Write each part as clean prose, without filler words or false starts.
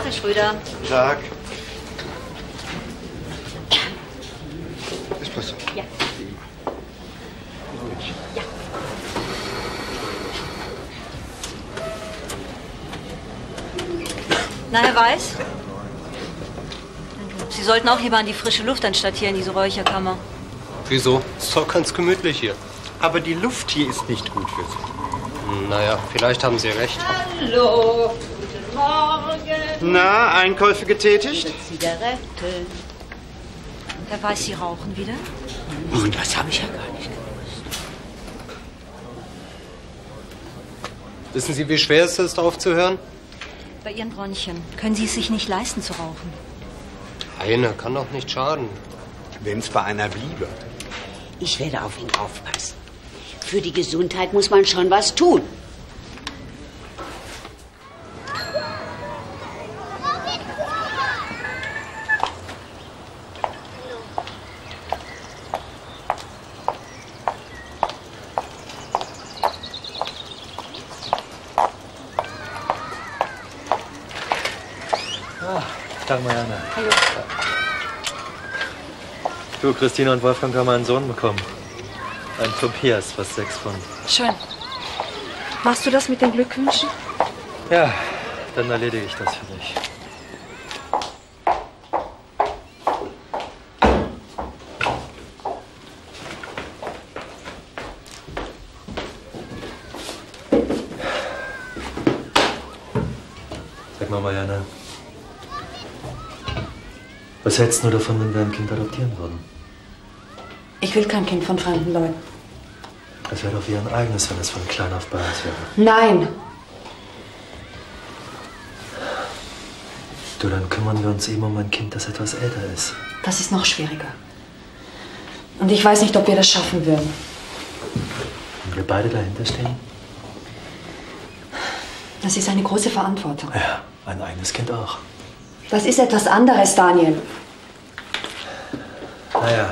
Herr Schröder. Guten Tag. Espresso. Ja. Ja. Na, Herr Weiß? Sie sollten auch lieber an die frische Luft, anstatt hier in diese Räucherkammer. Wieso? Ist doch ganz gemütlich hier. Aber die Luft hier ist nicht gut für Sie. Naja, vielleicht haben Sie recht. Hallo, guten Morgen. Na, Einkäufe getätigt? Zigaretten. Herr Weiß, Sie rauchen wieder? Und das habe ich ja gar nicht gewusst. Wissen Sie, wie schwer es ist, aufzuhören? Bei Ihren Bronchien. Können Sie es sich nicht leisten zu rauchen? Eine kann doch nicht schaden. Wenn es bei einer bliebe. Ich werde auf ihn aufpassen. Für die Gesundheit muss man schon was tun. Tag, Marianne. Hallo. Du, Christina und Wolfgang haben einen Sohn bekommen. Ein Tobias, fast 6 Pfund. Schön. Machst du das mit den Glückwünschen? Ja, dann erledige ich das für dich. Sag mal, Marianne. Was hältst du davon, wenn wir ein Kind adoptieren würden? Ich will kein Kind von fremden Leuten. Das wäre doch wie ein eigenes, wenn es von klein auf bei uns wäre. Nein! Du, dann kümmern wir uns eben um ein Kind, das etwas älter ist. Das ist noch schwieriger. Und ich weiß nicht, ob wir das schaffen würden. Und wir beide dahinter stehen? Das ist eine große Verantwortung. Ja, ein eigenes Kind auch. Das ist etwas anderes, Daniel. Naja.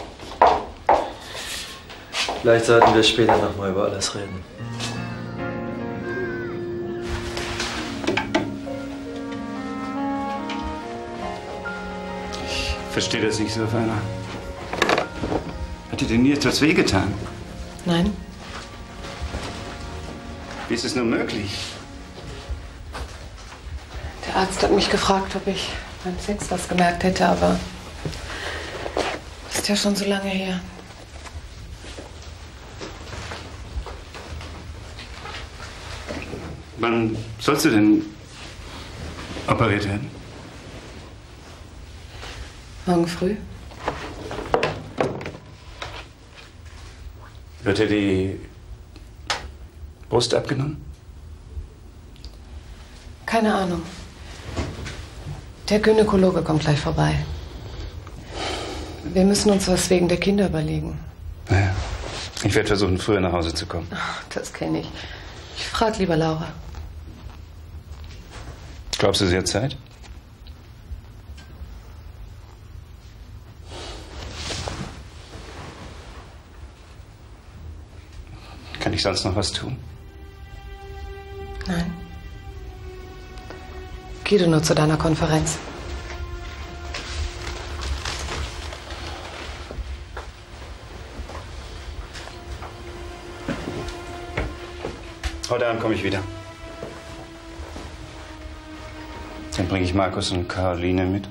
Vielleicht sollten wir später noch mal über alles reden. Ich verstehe das nicht so, Werner. Hat dir denn nie etwas wehgetan? Nein. Wie ist es nur möglich? Der Arzt hat mich gefragt, ob ich beim Sex was gemerkt hätte, aber ist ja schon so lange her. Wann sollst du denn operiert werden? Morgen früh. Wird dir die Brust abgenommen? Keine Ahnung. Der Gynäkologe kommt gleich vorbei. Wir müssen uns was wegen der Kinder überlegen. Naja, ich werde versuchen, früher nach Hause zu kommen. Ach, das kenne ich. Ich frage lieber Laura. Glaubst du, sie hat Zeit? Kann ich sonst noch was tun? Nein. Geh du nur zu deiner Konferenz. Heute Abend komme ich wieder. Dann bringe ich Markus und Caroline mit.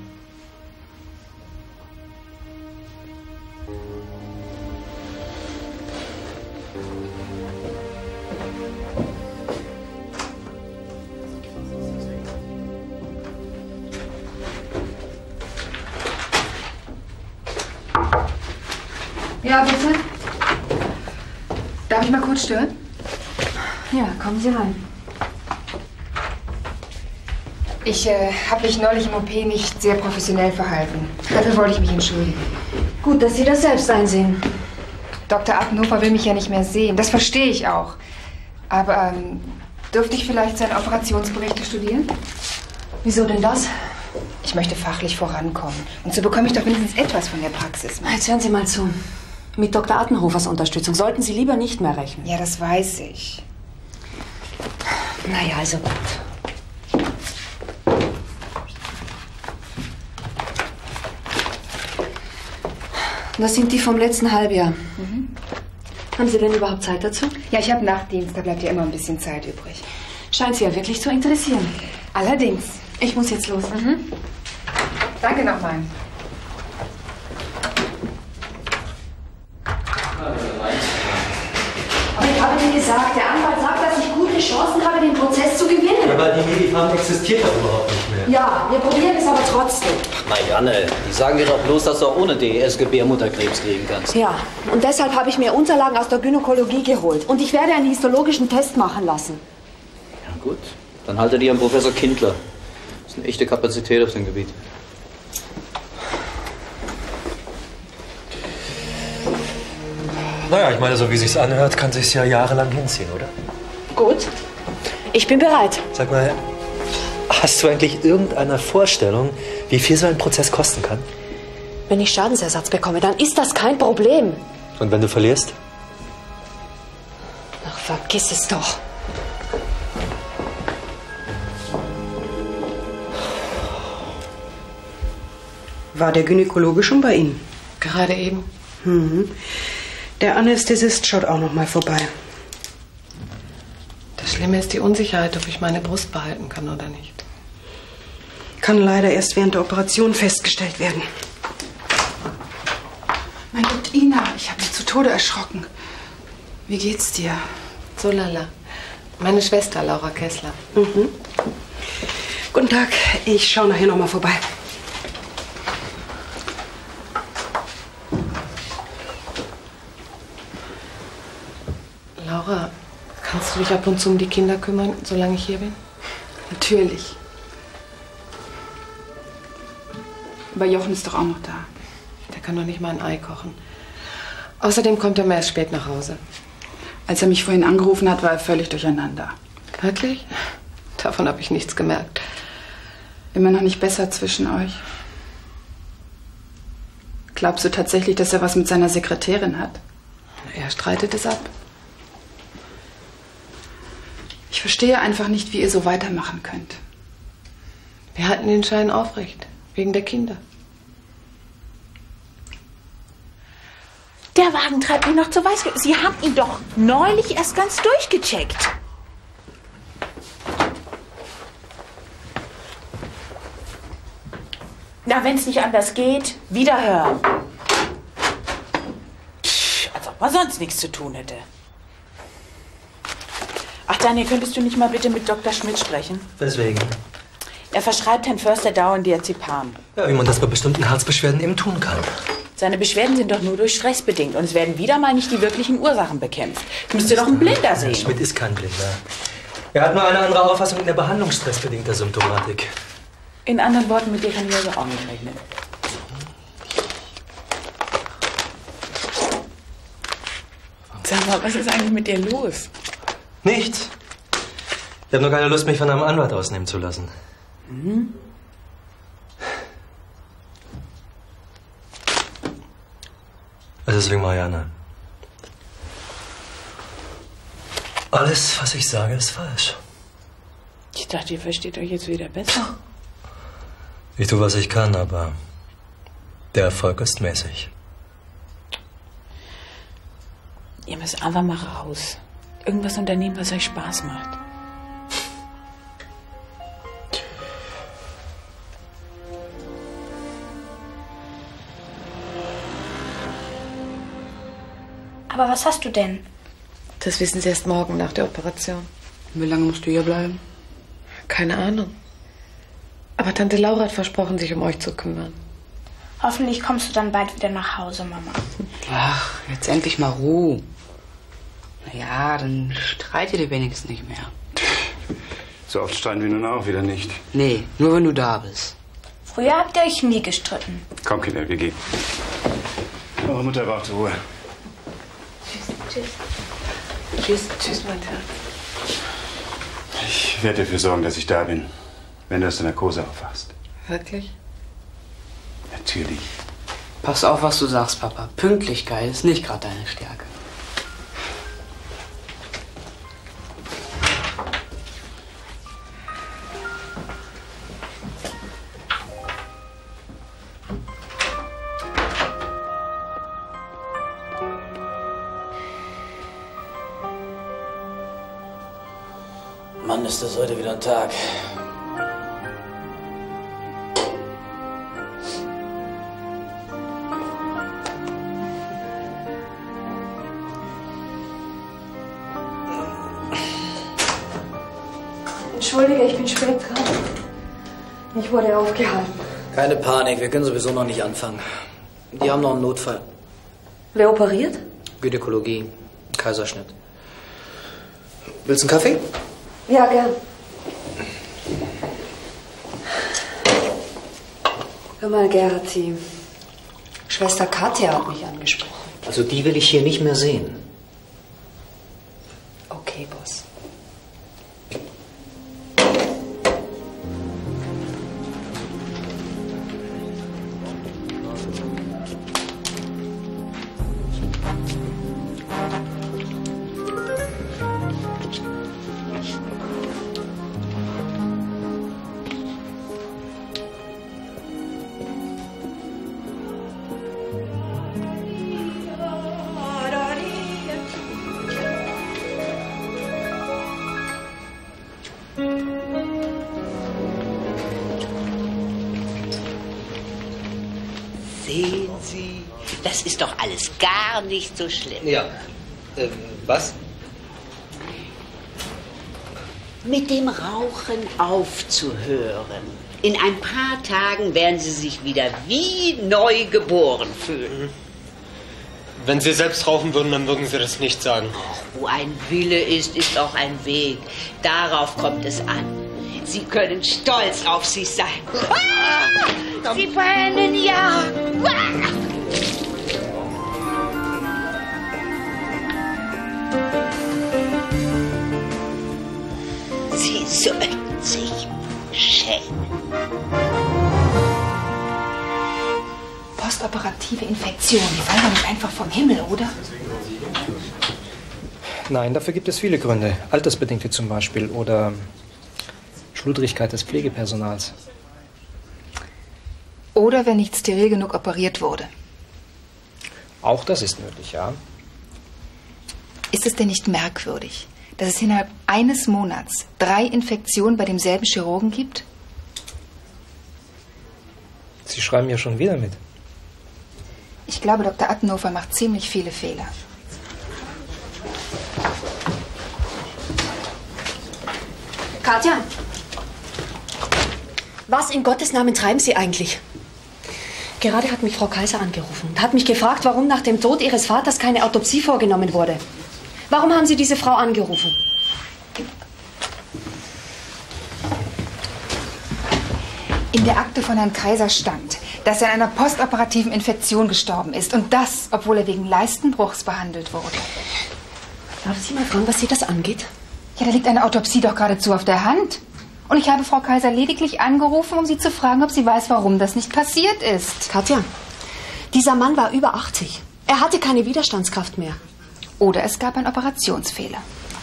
Ja, bitte? Darf ich mal kurz stören? Ja, kommen Sie rein. Ich habe mich neulich im OP nicht sehr professionell verhalten. Dafür wollte ich mich entschuldigen. Gut, dass Sie das selbst einsehen. Dr. Appenhofer will mich ja nicht mehr sehen. Das verstehe ich auch. Aber dürfte ich vielleicht seine Operationsberichte studieren? Wieso denn das? Ich möchte fachlich vorankommen. Und so bekomme ich doch wenigstens etwas von der Praxis mit. Jetzt hören Sie mal zu. Mit Dr. Attenhofers Unterstützung sollten Sie lieber nicht mehr rechnen. Ja, das weiß ich. Naja, also gut. Das sind die vom letzten Halbjahr. Haben Sie denn überhaupt Zeit dazu? Ja, ich habe Nachtdienst, da bleibt ja immer ein bisschen Zeit übrig. Scheint Sie ja wirklich zu interessieren. Allerdings. Ich muss jetzt los. Danke nochmal. Aber ich habe dir gesagt, der Anwalt sagt, dass ich gute Chancen habe, den Prozess zu gewinnen. Aber die Medifarm existiert doch überhaupt nicht mehr. Ja, wir probieren es aber trotzdem. Marianne, die sagen dir doch bloß, dass du auch ohne DES Gebärmutterkrebs kriegen kannst. Ja, und deshalb habe ich mir Unterlagen aus der Gynäkologie geholt. Und ich werde einen histologischen Test machen lassen. Ja gut, dann halte dir an Professor Kindler. Das ist eine echte Kapazität auf dem Gebiet. Naja, ich meine, so wie sich's anhört, kann sich's ja jahrelang hinziehen, oder? Gut, ich bin bereit. Sag mal, hast du eigentlich irgendeine Vorstellung, wie viel so ein Prozess kosten kann? Wenn ich Schadensersatz bekomme, dann ist das kein Problem. Und wenn du verlierst? Ach, vergiss es doch. War der Gynäkologe schon bei Ihnen? Gerade eben. Der Anästhesist schaut auch noch mal vorbei. Das Schlimme ist die Unsicherheit, ob ich meine Brust behalten kann oder nicht. Kann leider erst während der Operation festgestellt werden. Mein Gott, Ina, ich habe mich zu Tode erschrocken. Wie geht's dir? So lala. Meine Schwester, Laura Kessler. Guten Tag, ich schaue nachher noch mal vorbei. Laura, kannst du dich ab und zu um die Kinder kümmern, solange ich hier bin? Natürlich. Aber Jochen ist doch auch noch da. Der kann doch nicht mal ein Ei kochen. Außerdem kommt er mehr erst spät nach Hause. Als er mich vorhin angerufen hat, war er völlig durcheinander. Wirklich? Davon habe ich nichts gemerkt. Immer noch nicht besser zwischen euch? Glaubst du tatsächlich, dass er was mit seiner Sekretärin hat? Er streitet es ab. Ich verstehe einfach nicht, wie ihr so weitermachen könnt. Wir halten den Schein aufrecht. Wegen der Kinder. Der Wagen treibt ihn noch zur Weißglut. Sie haben ihn doch neulich erst ganz durchgecheckt. Na, wenn es nicht anders geht, wieder hören. Als ob man sonst nichts zu tun hätte. Ach, Daniel, könntest du nicht mal bitte mit Dr. Schmidt sprechen? Weswegen? Er verschreibt Herrn Förster dauernd Diazepam. Ja, wie man das bei bestimmten Herzbeschwerden eben tun kann. Seine Beschwerden sind doch nur durch Stress bedingt und es werden wieder mal nicht die wirklichen Ursachen bekämpft. Das müsste doch ein Blinder sehen. Schmidt ist kein Blinder. Er hat nur eine andere Auffassung in der Behandlung stressbedingter Symptomatik. In anderen Worten, mit dir kann ich also auch nicht rechnen. Sag mal, was ist eigentlich mit dir los? Nichts. Ich habe nur keine Lust, mich von einem Anwalt ausnehmen zu lassen. Also deswegen, Marianne. Alles, was ich sage, ist falsch. Ich dachte, ihr versteht euch jetzt wieder besser. Ich tue, was ich kann, aber der Erfolg ist mäßig. Ihr müsst einfach mal raus. Irgendwas unternehmen, was euch Spaß macht. Aber was hast du denn? Das wissen Sie erst morgen nach der Operation. Wie lange musst du hier bleiben? Keine Ahnung. Aber Tante Laura hat versprochen, sich um euch zu kümmern. Hoffentlich kommst du dann bald wieder nach Hause, Mama. Ach, jetzt endlich mal Ruhe. Na ja, dann streitet ihr wenigstens nicht mehr. So oft streiten wir nun auch wieder nicht. Nee, nur wenn du da bist. Früher habt ihr euch nie gestritten. Komm, Kinder, wir gehen. Eure Mutter braucht Ruhe. Tschüss. Tschüss, tschüss, mein Herz. Ich werde dafür sorgen, dass ich da bin, wenn du aus der Narkose aufwachst. Wirklich? Natürlich. Pass auf, was du sagst, Papa. Pünktlichkeit ist nicht gerade deine Stärke. Mann, ist das heute wieder ein Tag. Entschuldige, ich bin spät dran. Ich wurde aufgehalten. Keine Panik, wir können sowieso noch nicht anfangen. Die haben noch einen Notfall. Wer operiert? Gynäkologie, Kaiserschnitt. Willst du einen Kaffee? Ja, gern. Hör mal, Gerhard, die Schwester Katja hat mich angesprochen. Also die will ich hier nicht mehr sehen. Okay, Boss. Sehen Sie, das ist doch alles gar nicht so schlimm. Ja. Was? Mit dem Rauchen aufzuhören. In ein paar Tagen werden Sie sich wieder wie neu geboren fühlen. Wenn Sie selbst rauchen würden, dann würden Sie das nicht sagen. Wo ein Wille ist, ist auch ein Weg. Darauf kommt es an. Sie können stolz auf sich sein. Ah, Sie verhängen ja. Ah. Sie sollten sich schämen. Postoperative Infektion, die fallen doch nicht einfach vom Himmel, oder? Nein, dafür gibt es viele Gründe. Altersbedingte zum Beispiel oder Schludrigkeit des Pflegepersonals. Oder wenn nicht steril genug operiert wurde. Auch das ist möglich, ja. Ist es denn nicht merkwürdig, dass es innerhalb eines Monats 3 Infektionen bei demselben Chirurgen gibt? Sie schreiben ja schon wieder mit. Ich glaube, Dr. Attenhofer macht ziemlich viele Fehler. Katja, was in Gottes Namen treiben Sie eigentlich? Gerade hat mich Frau Kaiser angerufen und hat mich gefragt, warum nach dem Tod Ihres Vaters keine Autopsie vorgenommen wurde. Warum haben Sie diese Frau angerufen? In der Akte von Herrn Kaiser stand, dass er an einer postoperativen Infektion gestorben ist. Und das, obwohl er wegen Leistenbruchs behandelt wurde. Darf ich Sie mal fragen, was Sie das angeht? Ja, da liegt eine Autopsie doch geradezu auf der Hand. Und ich habe Frau Kaiser lediglich angerufen, um sie zu fragen, ob sie weiß, warum das nicht passiert ist. Katja, dieser Mann war über 80. Er hatte keine Widerstandskraft mehr. Oder es gab einen Operationsfehler.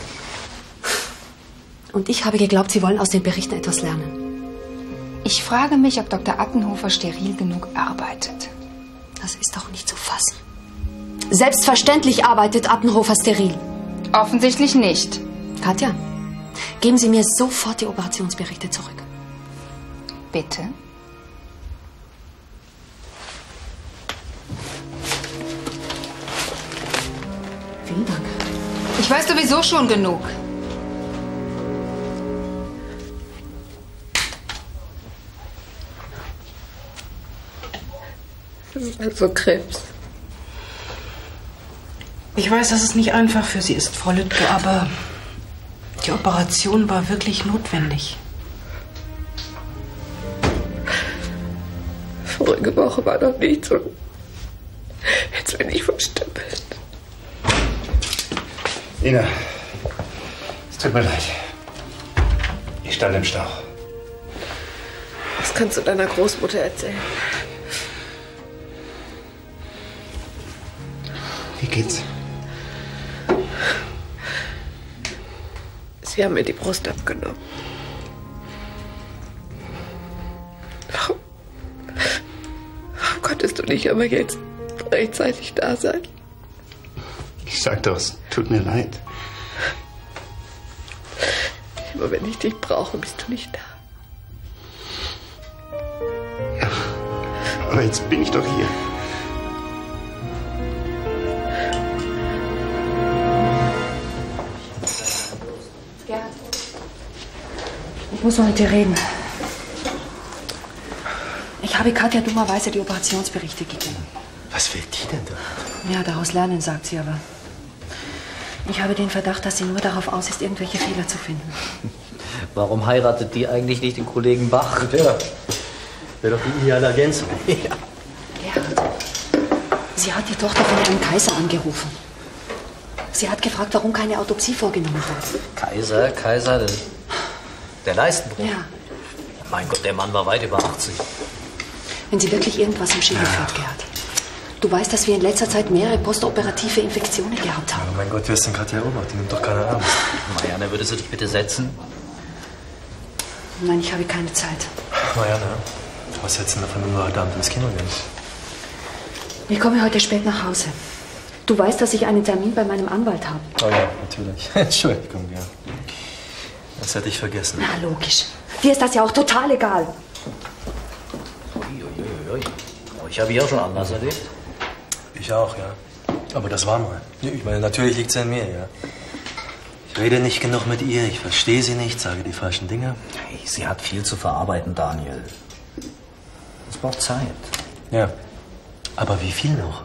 Und ich habe geglaubt, Sie wollen aus den Berichten etwas lernen. Ich frage mich, ob Dr. Attenhofer steril genug arbeitet. Das ist doch nicht zu fassen. Selbstverständlich arbeitet Attenhofer steril. Offensichtlich nicht. Katja, geben Sie mir sofort die Operationsberichte zurück. Bitte? Vielen Dank. Ich weiß sowieso schon genug. Das ist also Krebs. Ich weiß, dass es nicht einfach für Sie ist, Frau Lüttke, aber die Operation war wirklich notwendig. Vorige Woche war doch nichts und jetzt bin ich verstümmelt. Ina, es tut mir leid. Ich stand im Stau. Was kannst du deiner Großmutter erzählen? Wie geht's? Sie haben mir die Brust abgenommen. Warum konntest du nicht aber jetzt rechtzeitig da sein? Ich sag doch, es tut mir leid. Immer wenn ich dich brauche, bist du nicht da. Ja, aber jetzt bin ich doch hier. Gerhard, ich muss noch mit dir reden. Ich habe Katja dummerweise die Operationsberichte gegeben. Was will die denn da? Ja, daraus lernen, sagt sie aber. Ich habe den Verdacht, dass sie nur darauf aus ist, irgendwelche Fehler zu finden. Warum heiratet die eigentlich nicht den Kollegen Bach? Ja, wäre doch die ideale Ergänzung. Ja. Gerhard, sie hat die Tochter von Herrn Kaiser angerufen. Sie hat gefragt, warum keine Autopsie vorgenommen wurde. Kaiser, der Leistenbruch. Ja. Mein Gott, der Mann war weit über 80. Wenn sie wirklich irgendwas im Schädel führt, Gerhard. Du weißt, dass wir in letzter Zeit mehrere postoperative Infektionen gehabt haben. Oh mein Gott, wer ist denn Katja Obacht? Die nimmt doch keine Angst. Marianne, würdest du dich bitte setzen? Nein, ich habe keine Zeit. Marianne, was hältst du davon, wenn wir heute Abend ins Kino gehen? Ich komme heute spät nach Hause. Du weißt, dass ich einen Termin bei meinem Anwalt habe. Oh ja, natürlich. Entschuldigung, ja. Das hätte ich vergessen. Na, logisch. Dir ist das ja auch total egal. Uiuiui. Ich habe ja schon anders erlebt. Ich auch, ja. Aber das war mal. Ich meine, natürlich liegt es an mir, ja. Ich rede nicht genug mit ihr, ich verstehe sie nicht, sage die falschen Dinge. Hey, sie hat viel zu verarbeiten, Daniel. Es braucht Zeit. Ja. Aber wie viel noch?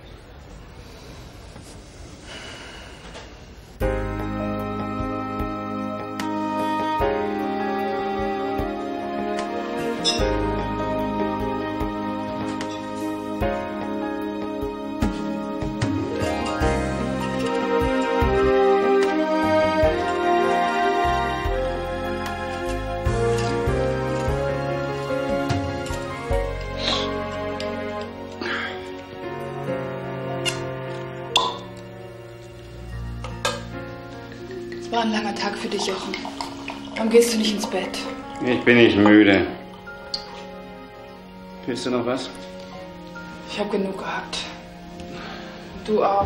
Es war ein langer Tag für dich, Jochen. Warum gehst du nicht ins Bett? Ich bin nicht müde. Willst du noch was? Ich habe genug gehabt. Du auch.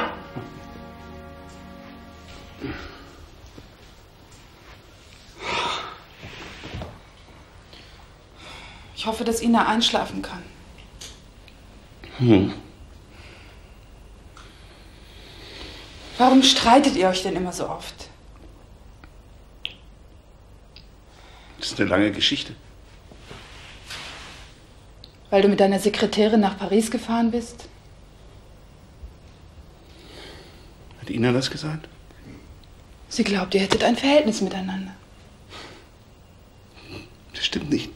Ich hoffe, dass Ina einschlafen kann. Warum streitet ihr euch denn immer so oft? Das ist eine lange Geschichte. Weil du mit deiner Sekretärin nach Paris gefahren bist? Hat Ina das gesagt? Sie glaubt, ihr hättet ein Verhältnis miteinander. Das stimmt nicht.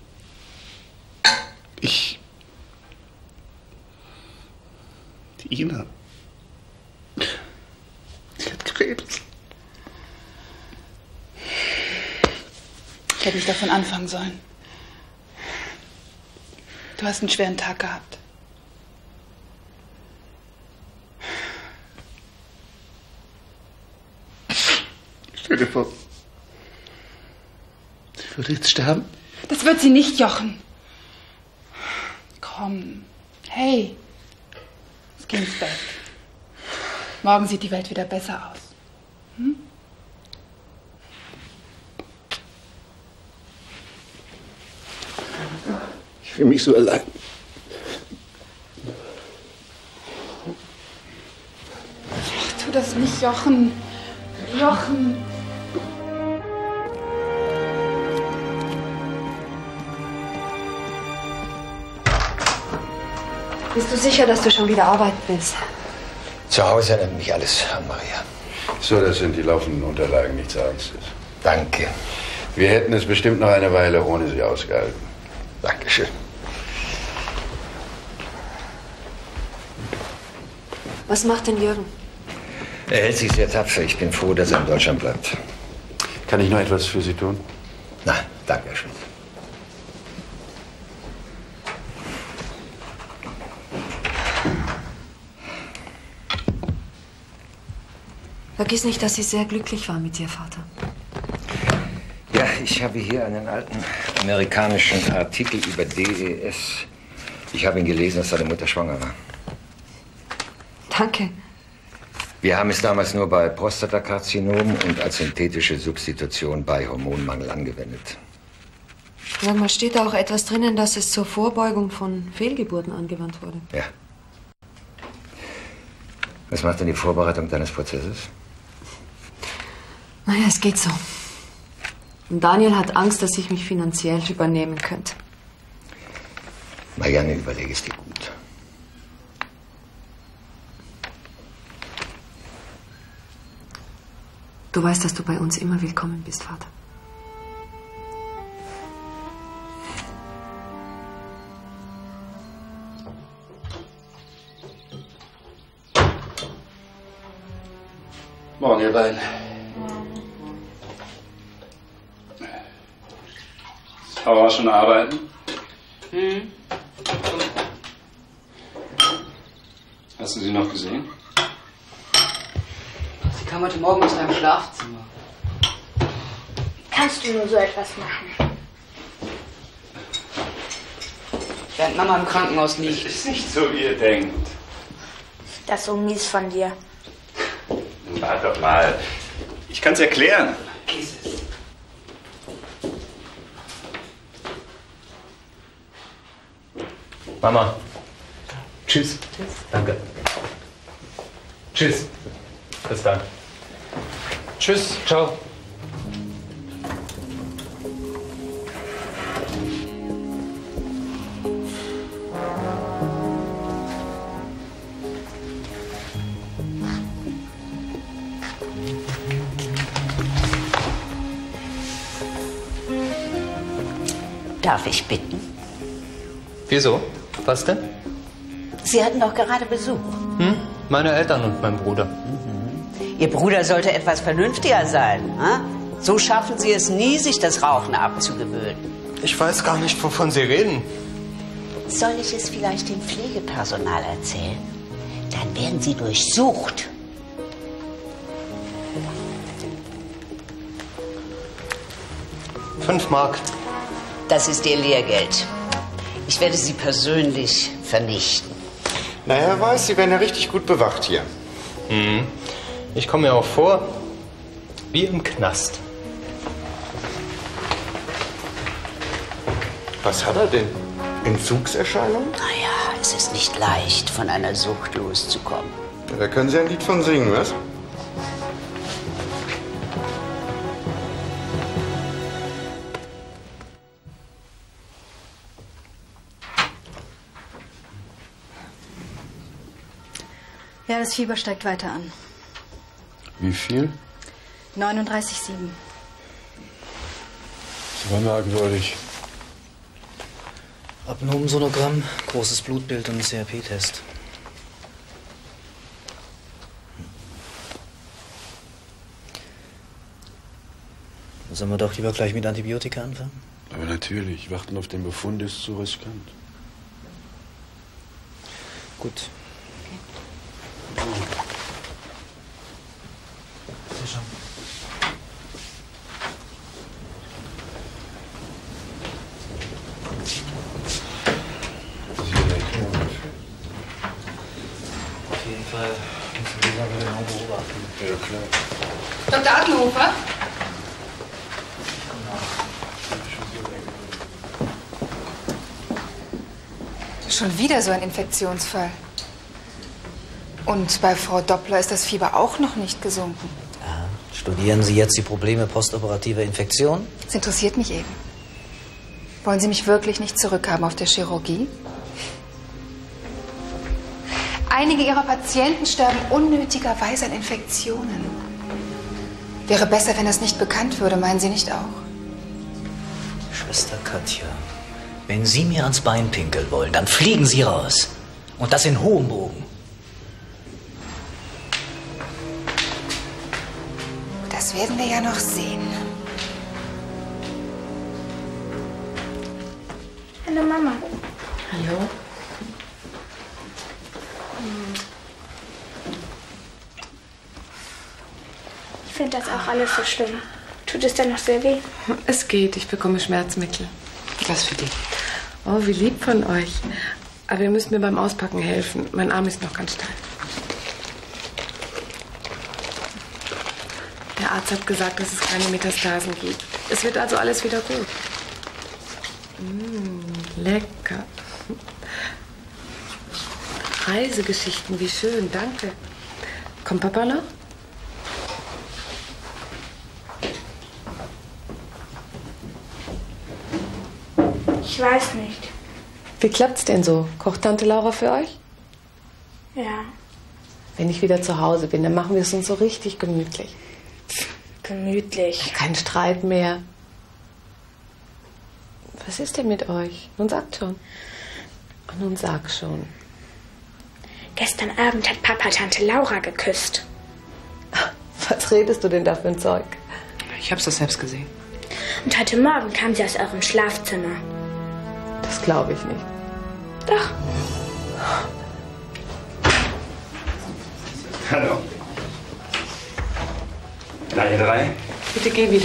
Die Ina. Sie hat Krebs. Ich hätte nicht davon anfangen sollen. Du hast einen schweren Tag gehabt. Stell dir vor, sie würde jetzt sterben. Das wird sie nicht, Jochen. Komm. Hey. Es geht ins Bett. Morgen sieht die Welt wieder besser aus. Hm? Ich fühle mich so allein. Ach, tu das nicht, Jochen. Jochen. Bist du sicher, dass du schon wieder arbeiten willst? Zu Hause erinnert mich alles an Maria. So, das sind die laufenden Unterlagen, nichts Ernstes. Danke. Wir hätten es bestimmt noch eine Weile ohne sie ausgehalten. Dankeschön. Was macht denn Jürgen? Er hält sich sehr tapfer. Ich bin froh, dass er in Deutschland bleibt. Kann ich noch etwas für Sie tun? Nein, danke schön. Vergiss nicht, dass sie sehr glücklich war mit ihr Vater. Ja, ich habe hier einen alten amerikanischen Artikel über DES. Ich habe ihn gelesen, dass seine Mutter schwanger war. Danke. Wir haben es damals nur bei Prostatakarzinom und als synthetische Substitution bei Hormonmangel angewendet. Sag mal, steht da auch etwas drinnen, dass es zur Vorbeugung von Fehlgeburten angewandt wurde? Ja. Was macht denn die Vorbereitung deines Prozesses? Naja, es geht so. Und Daniel hat Angst, dass ich mich finanziell übernehmen könnte. Marianne, überlege es dir gut. Du weißt, dass du bei uns immer willkommen bist, Vater. Morgen, ihr beiden. Aber auch schon arbeiten? Hast du sie noch gesehen? Sie kam heute Morgen aus deinem Schlafzimmer. Kannst du nur so etwas machen? Während Mama im Krankenhaus liegt. Das ist nicht so, wie ihr denkt. Das ist so mies von dir. Warte doch mal. Ich kann's erklären. Mama. Tschüss. Tschüss. Danke. Tschüss. Bis dann. Tschüss. Ciao. Darf ich bitten? Wieso? Was denn? Sie hatten doch gerade Besuch. Meine Eltern und mein Bruder. Ihr Bruder sollte etwas vernünftiger sein. So schaffen Sie es nie, sich das Rauchen abzugewöhnen. Ich weiß gar nicht, wovon Sie reden. Soll ich es vielleicht dem Pflegepersonal erzählen? Dann werden Sie durchsucht. £5. Das ist Ihr Lehrgeld. Ich werde Sie persönlich vernichten. Na, Herr Weiß, Sie werden ja richtig gut bewacht hier. Ich komme mir auch vor wie im Knast. Was hat er denn? Entzugserscheinungen? Naja, es ist nicht leicht, von einer Sucht loszukommen. Ja, da können Sie ein Lied von singen, was? Ja, das Fieber steigt weiter an. Wie viel? 39,7. Das war merkwürdig. Abnomensonogramm, großes Blutbild und ein CRP-Test. Sollen wir doch lieber gleich mit Antibiotika anfangen? Aber natürlich, warten auf den Befund ist zu riskant. Gut. Auf jeden Fall müssen wir die Sache genau beobachten. Ja, klar. Dr. Adelhofer? Schon wieder so ein Infektionsfall. Und bei Frau Doppler ist das Fieber auch noch nicht gesunken. Studieren Sie jetzt die Probleme postoperativer Infektion? Das interessiert mich eben. Wollen Sie mich wirklich nicht zurückhaben auf der Chirurgie? Einige Ihrer Patienten sterben unnötigerweise an Infektionen. Wäre besser, wenn das nicht bekannt würde, meinen Sie nicht auch? Schwester Katja, wenn Sie mir ans Bein pinkeln wollen, dann fliegen Sie raus. Und das in hohem Bogen. Das werden wir ja noch sehen. Hallo Mama. Hallo? Ich finde das auch alles so schlimm. Tut es denn noch sehr weh? Es geht, ich bekomme Schmerzmittel. Was für dich? Oh, wie lieb von euch. Aber ihr müsst mir beim Auspacken helfen. Mein Arm ist noch ganz steif. Arzt hat gesagt, dass es keine Metastasen gibt. Es wird also alles wieder gut. Lecker. Reisegeschichten, wie schön, danke. Kommt Papa noch? Ich weiß nicht. Wie klappt's denn so? Kocht Tante Laura für euch? Ja. Wenn ich wieder zu Hause bin, dann machen wir es uns so richtig gemütlich. Gemütlich. Kein Streit mehr. Was ist denn mit euch? Nun sagt schon. Nun sag schon. Gestern Abend hat Papa Tante Laura geküsst. Was redest du denn da für ein Zeug? Ich hab's doch selbst gesehen. Und heute Morgen kam sie aus eurem Schlafzimmer. Das glaube ich nicht. Doch. Hallo. Na, ihr drei? Bitte geh wieder.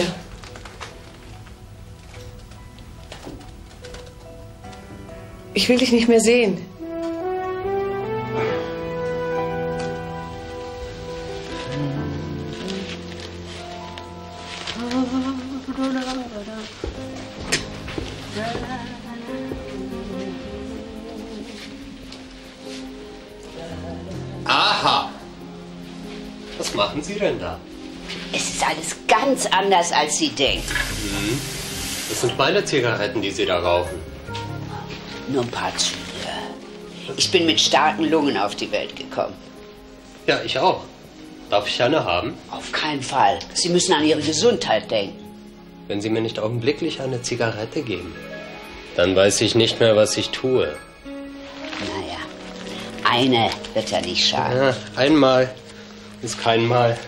Ich will dich nicht mehr sehen. Aha. Was machen Sie denn da? Es ist alles ganz anders, als Sie denkt. Das sind meine Zigaretten, die Sie da rauchen. Nur ein paar Züge. Ich bin mit starken Lungen auf die Welt gekommen. Ja, ich auch. Darf ich eine haben? Auf keinen Fall. Sie müssen an Ihre Gesundheit denken. Wenn Sie mir nicht augenblicklich eine Zigarette geben, dann weiß ich nicht mehr, was ich tue. Naja, eine wird ja nicht schaden. Ja, einmal ist kein Mal.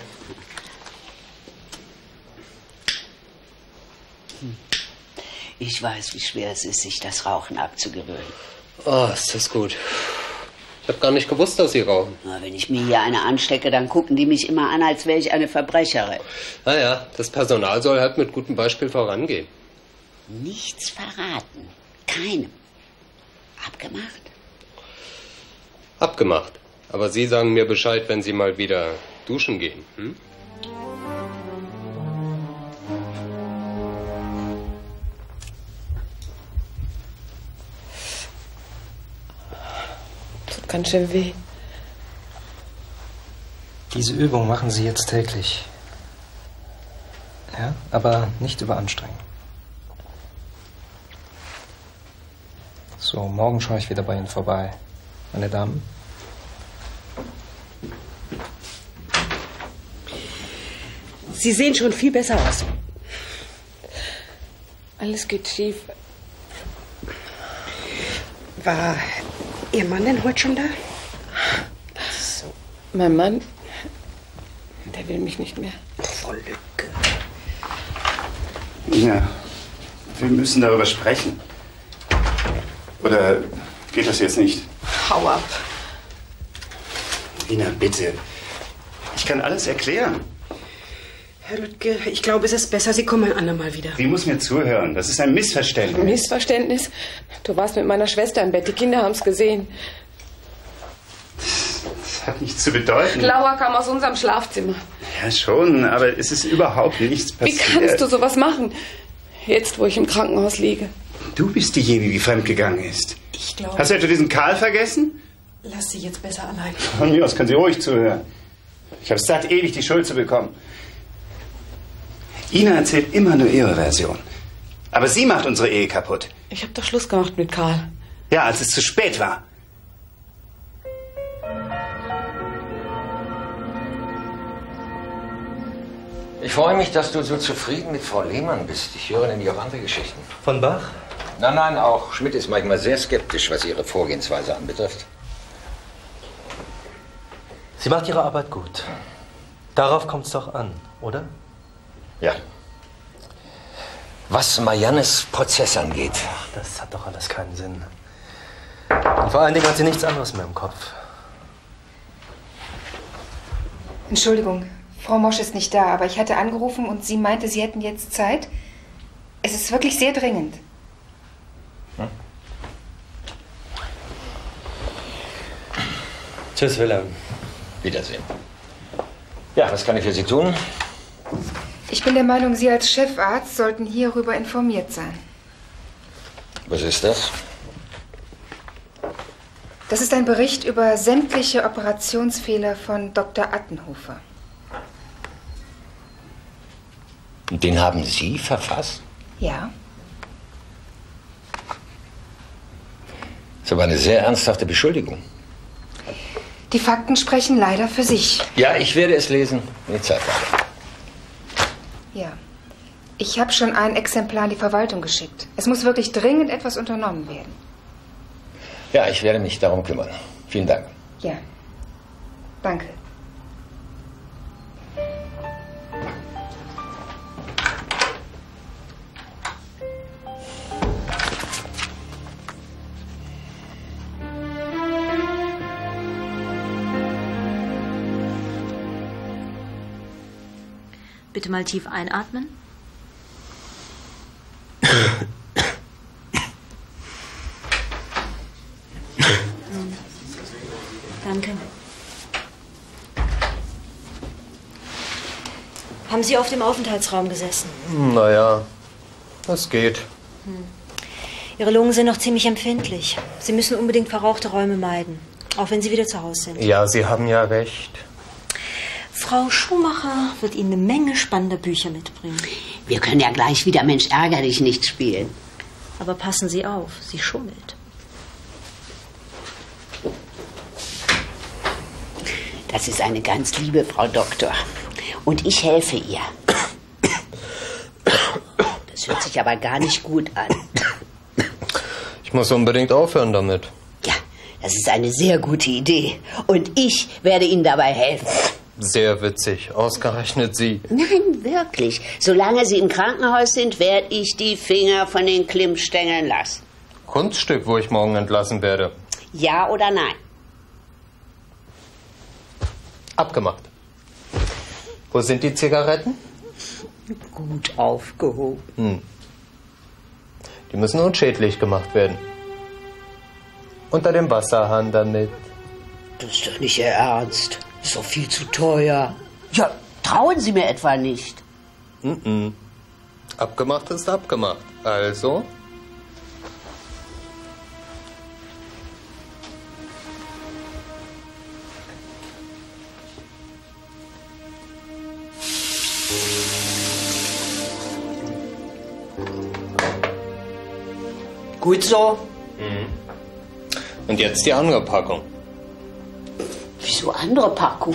Ich weiß, wie schwer es ist, sich das Rauchen abzugewöhnen. Oh, ist das gut. Ich habe gar nicht gewusst, dass Sie rauchen. Na, wenn ich mir hier eine anstecke, dann gucken die mich immer an, als wäre ich eine Verbrecherin. Naja, das Personal soll halt mit gutem Beispiel vorangehen. Nichts verraten. Keinem. Abgemacht? Abgemacht. Aber Sie sagen mir Bescheid, wenn Sie mal wieder duschen gehen. Hm? Tut ganz schön weh. Diese Übung machen Sie jetzt täglich. Ja, aber nicht überanstrengen. So, morgen schaue ich wieder bei Ihnen vorbei. Meine Damen? Sie sehen schon viel besser aus. Alles geht schief. War Ihr Mann denn heute schon da? So. Mein Mann, der will mich nicht mehr. Frau Lücke. Ja, wir müssen darüber sprechen. Oder geht das jetzt nicht? Hau ab. Ina, bitte. Ich kann alles erklären. Herr Lüttke, ich glaube, es ist besser, Sie kommen ein andermal wieder. Sie muss mir zuhören. Das ist ein Missverständnis. Missverständnis? Du warst mit meiner Schwester im Bett. Die Kinder haben es gesehen. Das hat nichts zu bedeuten. Laura kam aus unserem Schlafzimmer. Ja, schon, aber es ist überhaupt nichts passiert. Wie kannst du sowas machen? Jetzt, wo ich im Krankenhaus liege. Du bist diejenige, die fremdgegangen ist. Ich glaube... Hast du etwa diesen Karl vergessen? Lass Sie jetzt besser allein. Von mir aus können Sie ruhig zuhören. Ich habe es satt, ewig die Schuld zu bekommen. Ina erzählt immer nur ihre Version. Aber sie macht unsere Ehe kaputt. Ich habe doch Schluss gemacht mit Karl. Ja, als es zu spät war. Ich freue mich, dass du so zufrieden mit Frau Lehmann bist. Ich höre nämlich auch andere Geschichten. Von Bach? Nein, nein, auch Schmidt ist manchmal sehr skeptisch, was ihre Vorgehensweise anbetrifft. Sie macht ihre Arbeit gut. Darauf kommt es doch an, oder? Ja. Was Mariannes Prozess angeht. Ach, das hat doch alles keinen Sinn. Und vor allen Dingen hat sie nichts anderes mehr im Kopf. Entschuldigung, Frau Mosch ist nicht da, aber ich hatte angerufen und sie meinte, Sie hätten jetzt Zeit. Es ist wirklich sehr dringend. Tschüss, Wilhelm. Wiedersehen. Ja, was kann ich für Sie tun? Ich bin der Meinung, Sie als Chefarzt sollten hierüber informiert sein. Was ist das? Das ist ein Bericht über sämtliche Operationsfehler von Dr. Attenhofer. Den haben Sie verfasst? Ja. Das ist aber eine sehr ernsthafte Beschuldigung. Die Fakten sprechen leider für sich. Ja, ich werde es lesen, wenn ich Zeit habe. Ja. Ich habe schon ein Exemplar in die Verwaltung geschickt. Es muss wirklich dringend etwas unternommen werden. Ja, ich werde mich darum kümmern. Vielen Dank. Ja. Danke. Bitte mal tief einatmen. Danke. Haben Sie auf dem Aufenthaltsraum gesessen? Naja, das geht. Ihre Lungen sind noch ziemlich empfindlich. Sie müssen unbedingt verrauchte Räume meiden, auch wenn Sie wieder zu Hause sind. Ja, Sie haben ja recht. Frau Schumacher wird Ihnen eine Menge spannender Bücher mitbringen. Wir können ja gleich wieder Mensch, ärger dich nicht spielen. Aber passen Sie auf, sie schummelt. Das ist eine ganz liebe Frau Doktor. Und ich helfe ihr. Das hört sich aber gar nicht gut an. Ich muss unbedingt aufhören damit. Ja, das ist eine sehr gute Idee. Und ich werde Ihnen dabei helfen. Sehr witzig. Ausgerechnet Sie. Nein, wirklich. Solange Sie im Krankenhaus sind, werde ich die Finger von den Klimmstängeln lassen. Kunststück, wo ich morgen entlassen werde. Ja oder nein? Abgemacht. Wo sind die Zigaretten? Gut aufgehoben. Die müssen unschädlich gemacht werden. Unter dem Wasserhahn damit. Das ist doch nicht Ihr Ernst. Das ist doch viel zu teuer. Ja, trauen Sie mir etwa nicht. Abgemacht ist abgemacht. Also? Gut so. Und jetzt die andere Packung. Wieso andere Packung?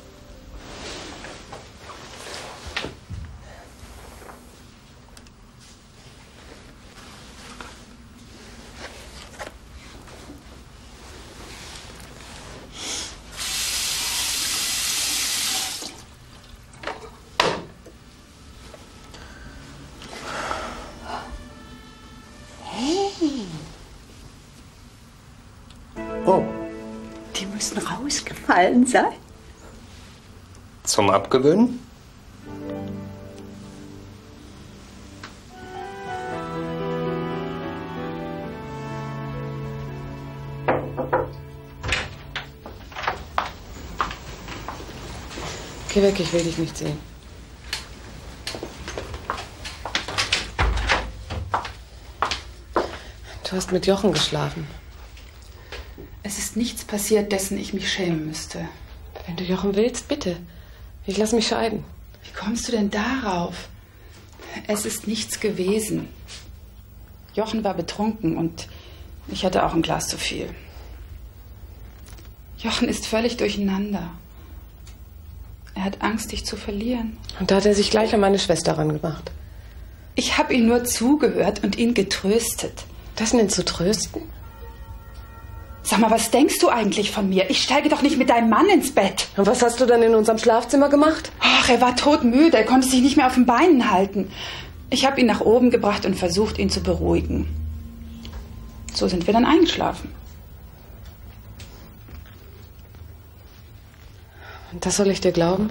Oh. Die müssen rausgefallen sein. Zum Abgewöhnen? Geh weg, ich will dich nicht sehen. Du hast mit Jochen geschlafen. Es ist nichts passiert, dessen ich mich schämen müsste. Wenn du Jochen willst, bitte. Ich lass mich scheiden. Wie kommst du denn darauf? Es ist nichts gewesen. Jochen war betrunken und ich hatte auch ein Glas zu viel. Jochen ist völlig durcheinander. Er hat Angst, dich zu verlieren. Und da hat er sich gleich an meine Schwester rangemacht. Ich habe ihm nur zugehört und ihn getröstet. Das nennst du trösten? Sag mal, was denkst du eigentlich von mir? Ich steige doch nicht mit deinem Mann ins Bett. Und was hast du dann in unserem Schlafzimmer gemacht? Ach, er war todmüde. Er konnte sich nicht mehr auf den Beinen halten. Ich habe ihn nach oben gebracht und versucht, ihn zu beruhigen. So sind wir dann eingeschlafen. Und das soll ich dir glauben?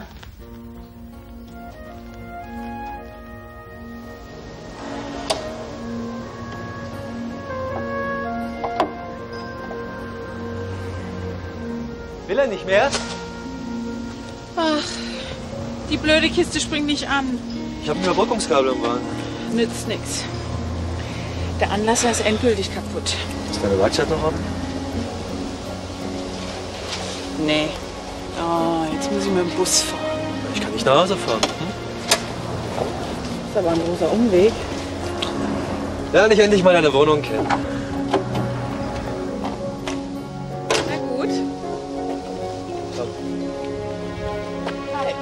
Will er nicht mehr? Ach, die blöde Kiste springt nicht an. Ich habe ein Überbrückungskabel im Wagen. Nützt nix. Der Anlasser ist endgültig kaputt. Ist deine Werkstatt noch ab? Nee. Oh, jetzt muss ich mit dem Bus fahren. Ich kann nicht nach Hause fahren. Das ist aber ein großer Umweg. Lerne ich endlich mal deine Wohnung kennen. Na gut. Hi.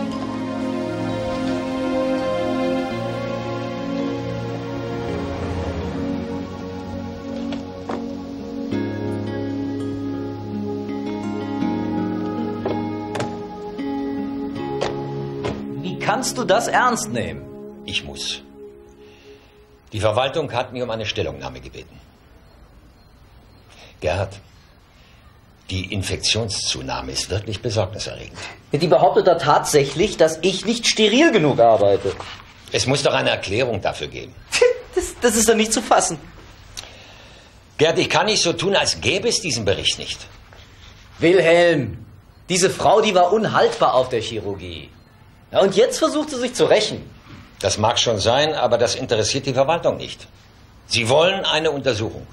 Wie kannst du das ernst nehmen? Ich muss. Die Verwaltung hat mich um eine Stellungnahme gebeten. Gerhard, die Infektionszunahme ist wirklich besorgniserregend. Die behauptet da tatsächlich, dass ich nicht steril genug arbeite. Es muss doch eine Erklärung dafür geben. Das ist doch nicht zu fassen. Gerd, ich kann nicht so tun, als gäbe es diesen Bericht nicht. Wilhelm, diese Frau, die war unhaltbar auf der Chirurgie. Ja, und jetzt versucht sie sich zu rächen. Das mag schon sein, aber das interessiert die Verwaltung nicht. Sie wollen eine Untersuchung.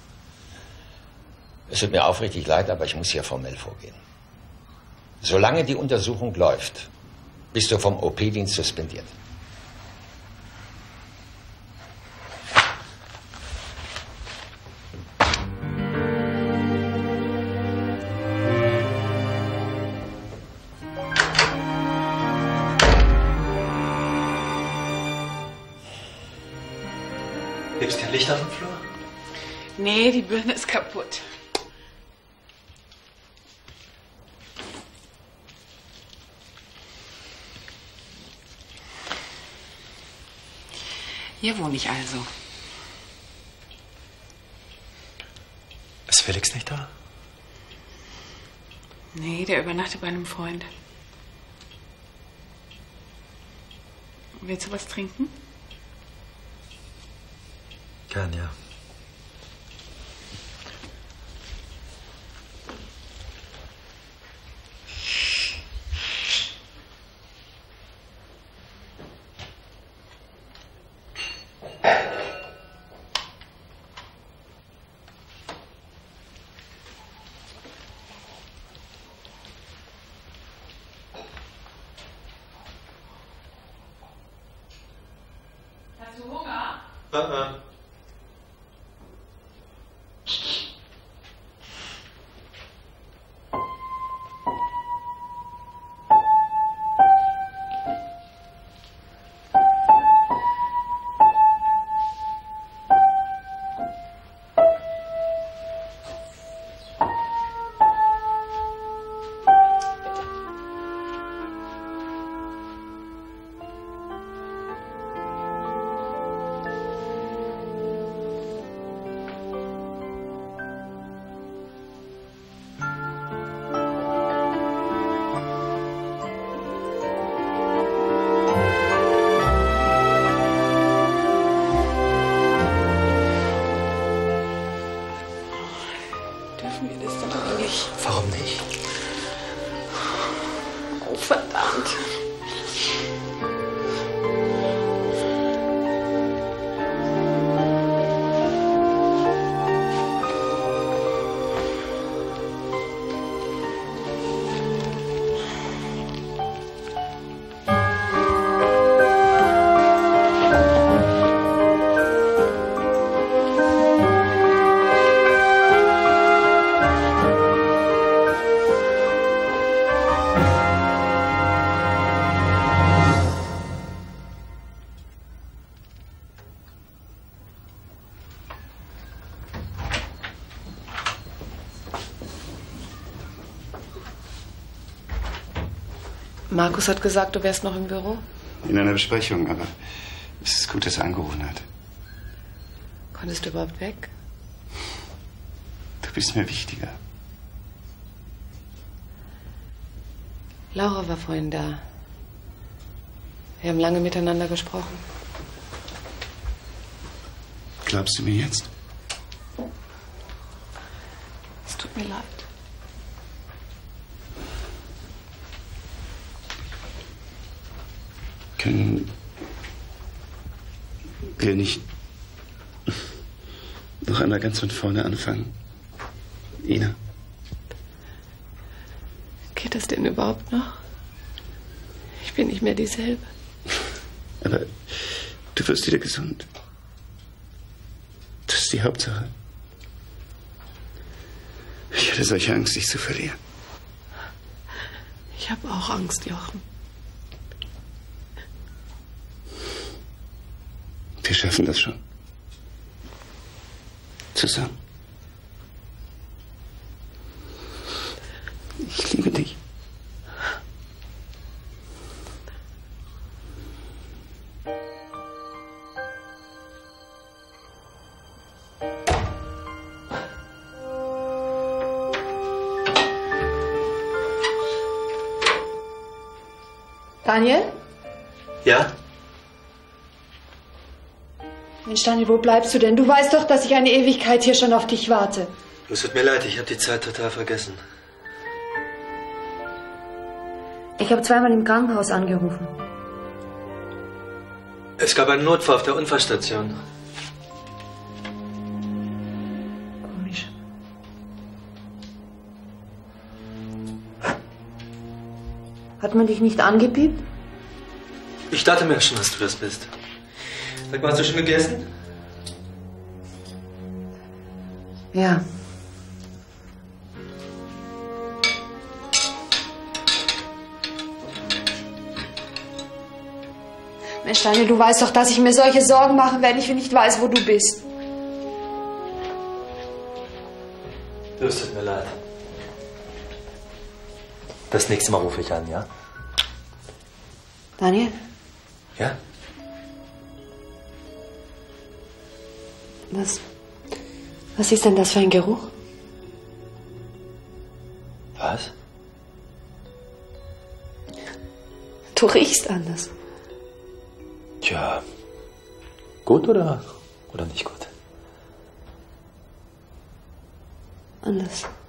Es tut mir aufrichtig leid, aber ich muss hier formell vorgehen. Solange die Untersuchung läuft, bist du vom OP-Dienst suspendiert. Gibt's kein Licht auf dem Flur? Nee, die Birne ist kaputt. Hier wohne ich also. Ist Felix nicht da? Nee, der übernachtet bei einem Freund. Willst du was trinken? Gern, ja. Hast du Hunger? Warum nicht? Oh, verdammt. Markus hat gesagt, du wärst noch im Büro. In einer Besprechung, aber es ist gut, dass er angerufen hat. Konntest du überhaupt weg? Du bist mir wichtiger. Laura war vorhin da. Wir haben lange miteinander gesprochen. Glaubst du mir jetzt? Es tut mir leid. will nicht noch einmal ganz von vorne anfangen. Ina. Geht das denn überhaupt noch? Ich bin nicht mehr dieselbe. Aber du wirst wieder gesund. Das ist die Hauptsache. Ich hatte solche Angst, dich zu verlieren. Ich habe auch Angst, Jochen. Wir schaffen das schon. Zusammen. Ich liebe dich. Daniel? Ja? Mensch, Daniel, wo bleibst du denn? Du weißt doch, dass ich eine Ewigkeit hier schon auf dich warte. Es tut mir leid, ich habe die Zeit total vergessen. Ich habe zweimal im Krankenhaus angerufen. Es gab einen Notfall auf der Unfallstation. Komisch. Hat man dich nicht angepiept? Ich dachte mir schon, dass du das bist. Sag mal, hast du schon gegessen? Ja. Mensch, Daniel, du weißt doch, dass ich mir solche Sorgen mache, wenn ich nicht weiß, wo du bist. Du, es tut mir leid. Das nächste Mal rufe ich an, ja? Daniel? Ja? Was ist denn das für ein Geruch? Was? Du riechst anders. Tja, gut oder nicht gut? Anders.